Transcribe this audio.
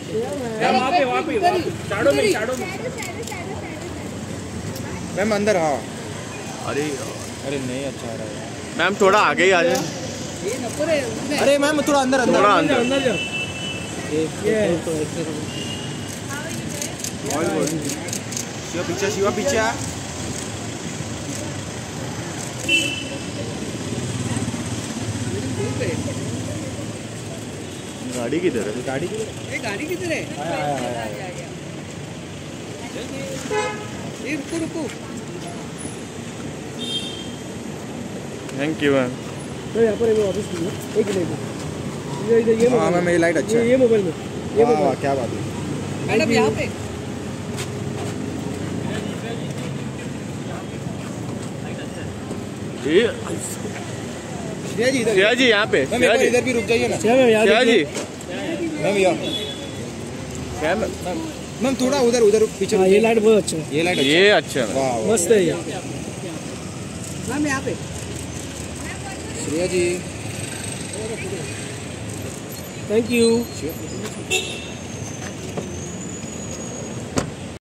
वहाँ पे शैडो में मैम अंदर। हाँ अरे नहीं अच्छा आ रहा है मैम, थोड़ा आगे ही आ जाए। अरे मैम थोड़ा अंदर थोड़ा अंदर। शिवा पीछे आ। गाड़ी किधर है? गाड़ी किधर है? रुको। Thank you ma'am. यहाँ पर वापस एक मिनट। ये हाँ मैम ये लाइट अच्छा है। ये मोबाइल में वाह क्या बात है मैडम यहाँ पे। श्रेया जी यहाँ पे। इधर भी रुक जाइए ना। श्रेया जी मैम थोड़ा उधर पीछे। ये लाइट बहुत अच्छा है। ये अच्छा है। वाह मस्त है ये। मैम यहाँ पे। Shreya ji thank you.